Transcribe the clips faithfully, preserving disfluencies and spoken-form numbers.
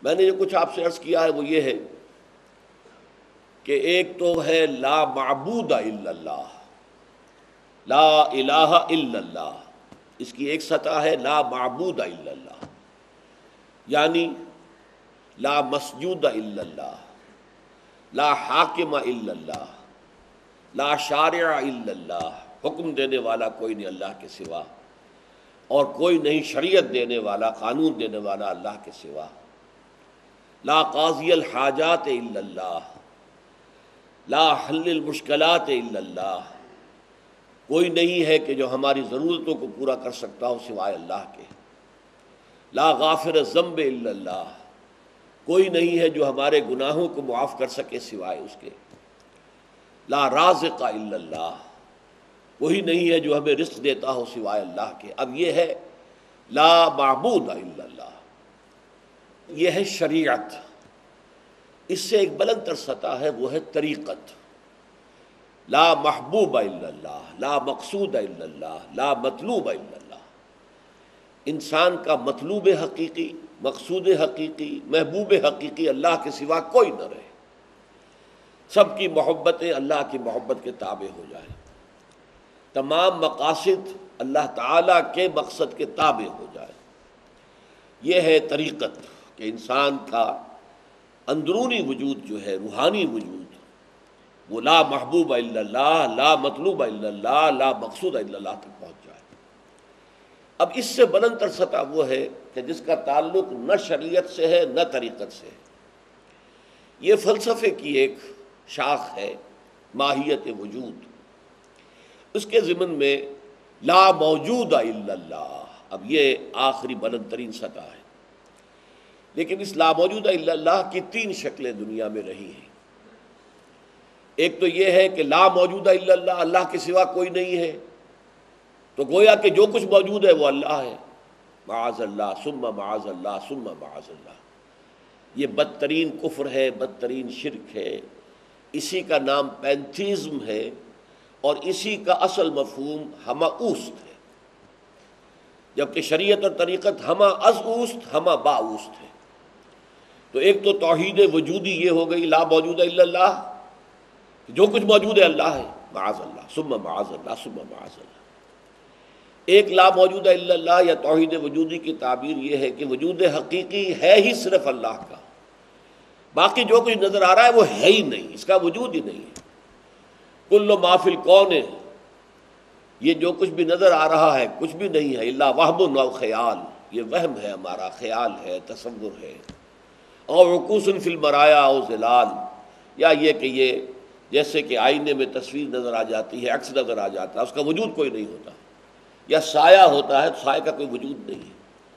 میں نے جو کچھ آپ سے عرض کیا ہے وہ یہ ہے کہ ایک تو ہے لا معبود الا اللہ، لا الہ الا اللہ، اس کی ایک سطح ہے لا معبود الا اللہ، یعنی لا مسجود الا اللہ، لا حاکم الا اللہ، لا شارع الا اللہ، حکم دینے والا کوئی نہیں اللہ کے سوا، اور کوئی نہیں شریعت دینے والا، قانون دینے والا اللہ کے سوا، لا قاضی الحاجات الا اللہ، لا حل المشکلات الا اللہ، کوئی نہیں ہے کہ جو ہماری ضرورتوں کو پورا کر سکتا ہو سوائے اللہ کے، لا غافر الذنب الا اللہ، کوئی نہیں ہے جو ہمارے گناہوں کو معاف کر سکے سوائے اس کے، لا رازق الا اللہ، کوئی نہیں ہے جو ہمیں رزق دیتا ہو سوائے اللہ کے۔ اب یہ ہے لا معبود الا اللہ، یہ ہے شریعت۔ اس سے ایک بلند تر سطح ہے، وہ ہے طریقت۔ لا محبوب الا اللہ، لا مقصود الا اللہ، لا مطلوب الا اللہ۔ انسان کا مطلوب حقیقی، مقصود حقیقی، محبوب حقیقی اللہ کے سوا کوئی نہ رہے، سب کی محبتیں اللہ کی محبت کے تابع ہو جائیں، تمام مقاصد اللہ تعالیٰ کے مقصد کے تابع ہو جائے۔ یہ ہے طریقت کہ انسان کا اندرونی وجود جو ہے، روحانی وجود، وہ لا محبوب الا اللہ، لا مطلوب الا اللہ، لا مقصود الا اللہ تک پہنچ جائے۔ اب اس سے بلند تر سطح وہ ہے کہ جس کا تعلق نہ شریعت سے ہے نہ طریقت سے ہے۔ یہ فلسفے کی ایک شاخ ہے، ماہیت وجود۔ اس کے ضمن میں لا موجود الا اللہ، اب یہ آخری بلند ترین سطح ہے۔ لیکن اس لا موجود الا اللہ کی تین شکلیں دنیا میں رہی ہیں۔ ایک تو یہ ہے کہ لا موجود الا اللہ، اللہ کے سوا کوئی نہیں ہے، تو گویا کہ جو کچھ موجود ہے وہ اللہ ہے، معاذ اللہ ثم معاذ اللہ ثم معاذ اللہ۔ یہ بدترین کفر ہے، بدترین شرک ہے، اسی کا نام پینتھیزم ہے، اور اسی کا اصل مفہوم ہمہ اوست ہے، جبکہ شریعت اور طریقت ہمہ از اوست، ہمہ با اوست ہے۔ تو ایک تو توحید وجودی یہ ہو گئی لا موجود الا اللہ، جو کچھ موجود ہے اللہ ہے، معاذ اللہ ثم معاذ اللہ ثم معاذ اللہ۔ ایک لا موجود الا اللہ یا توحید وجودی کی تعبیر یہ ہے کہ وجود حقیقی ہے ہی صرف اللہ کا، باقی جو کچھ نظر آ رہا ہے وہ ہے ہی نہیں، اس کا وجود ہی نہیں ہے۔ کل ما فی الکون، یہ جو کچھ بھی نظر آ رہا ہے کچھ بھی نہیں ہے، الا وہم و خیال، یہ وہم ہے ہمارا، خیال ہے، تصور ہے، اور عکوس فی المرایا او ظلال، یا یہ کہ یہ جیسے کہ آئینے میں تصویر نظر آ جاتی ہے، عکس نظر آ جاتا ہے، اس کا وجود کوئی نہیں ہوتا، یا سایہ ہوتا ہے تو سایہ کا کوئی وجود نہیں ہے۔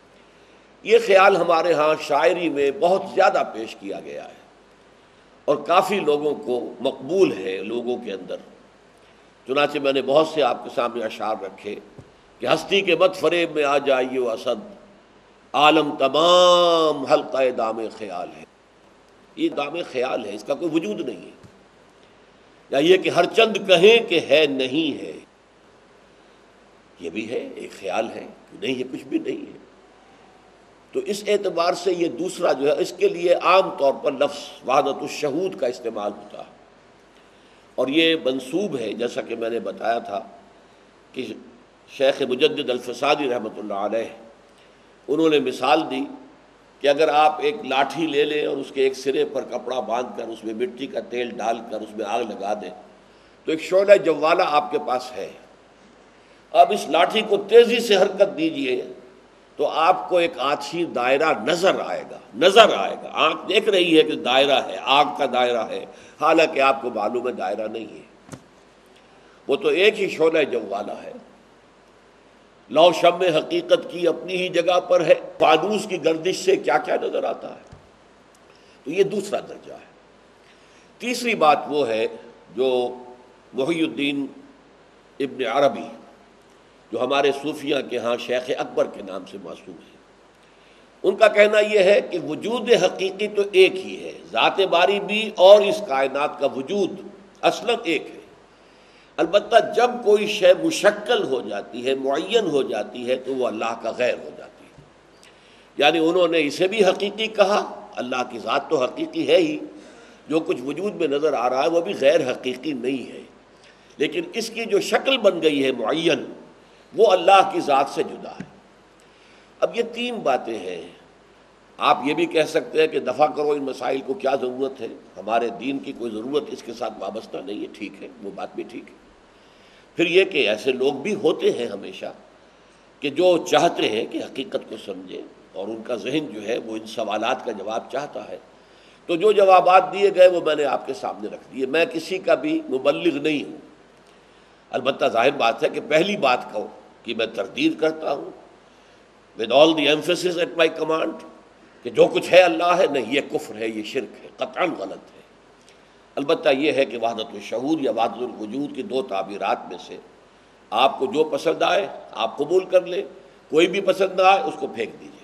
یہ خیال ہمارے ہاں شاعری میں بہت زیادہ پیش کیا گیا ہے، اور کافی لوگوں کو مقبول ہے لوگوں کے اندر۔ چنانچہ میں نے بہت سے آپ کے سامنے اشعار رکھے کہ ہستی کے مت فریب میں آ جائیے و اسد، عالم تمام حلقہ دام خیال ہے۔ یہ دام خیال ہے، اس کا کوئی وجود نہیں ہے۔ یا یہ کہ ہر چند کہیں کہ ہے نہیں ہے، یہ بھی ہے، ایک خیال ہے کہ نہیں ہے، کچھ بھی نہیں ہے۔ تو اس اعتبار سے یہ دوسرا جو ہے، اس کے لیے عام طور پر لفظ وحدت الشہود کا استعمال ہوتا ہے، اور یہ منسوب ہے، جیسا کہ میں نے بتایا تھا کہ شیخ مجدد الفسادی رحمۃ اللہ علیہ، انہوں نے مثال دی کہ اگر آپ ایک لاٹھی لے لیں اور اس کے ایک سرے پر کپڑا باندھ کر اس میں مٹی کا تیل ڈال کر اس میں آگ لگا دیں تو ایک شعلہ جوالہ آپ کے پاس ہے۔ اب اس لاٹھی کو تیزی سے حرکت دیجئے تو آپ کو ایک آتشی دائرہ نظر آئے گا، نظر آئے گا، آنکھ دیکھ رہی ہے کہ دائرہ ہے، آگ کا دائرہ ہے، حالانکہ آپ کو معلوم ہے دائرہ نہیں ہے، وہ تو ایک ہی شعلہ جوالہ ہے۔ لو شم حقیقت کی اپنی ہی جگہ پر ہے، فانوس کی گردش سے کیا کیا نظر آتا ہے۔ تو یہ دوسرا درجہ ہے۔ تیسری بات وہ ہے جو محی الدین ابن عربی، جو ہمارے صوفیہ کے ہاں شیخ اکبر کے نام سے موسوم ہے، ان کا کہنا یہ ہے کہ وجود حقیقی تو ایک ہی ہے، ذات باری بھی اور اس کائنات کا وجود اصلاً ایک ہے، البتہ جب کوئی شے مشکل ہو جاتی ہے، معین ہو جاتی ہے، تو وہ اللہ کا غیر ہو جاتی ہے۔ یعنی انہوں نے اسے بھی حقیقی کہا اللہ کی ذات تو حقیقی ہے ہی، جو کچھ وجود میں نظر آ رہا ہے وہ بھی غیر حقیقی نہیں ہے، لیکن اس کی جو شکل بن گئی ہے معین، وہ اللہ کی ذات سے جدا ہے۔ اب یہ تین باتیں ہیں۔ آپ یہ بھی کہہ سکتے ہیں کہ دفع کرو ان مسائل کو، کیا ضرورت ہے، ہمارے دین کی کوئی ضرورت اس کے ساتھ وابستہ نہیں ہے، ٹھیک ہے، وہ بات بھی ٹھیک ہے۔ پھر یہ کہ ایسے لوگ بھی ہوتے ہیں ہمیشہ کہ جو چاہتے ہیں کہ حقیقت کو سمجھیں، اور ان کا ذہن جو ہے وہ ان سوالات کا جواب چاہتا ہے، تو جو جوابات دیے گئے وہ میں نے آپ کے سامنے رکھ دیے۔ میں کسی کا بھی مبلغ نہیں ہوں، البتہ ظاہر بات ہے کہ پہلی بات کہو کہ میں تردید کرتا ہوں with all the emphasis at my command کہ جو کچھ ہے اللہ ہے، نہیں، یہ کفر ہے، یہ شرک ہے، قطعاً غلط ہے۔ البتہ یہ ہے کہ وحدت الشہود یا وحدت الوجود کی دو تعبیرات میں سے آپ کو جو پسند آئے آپ قبول کر لیں، کوئی بھی پسند نہ آئے اس کو پھینک دیجیے۔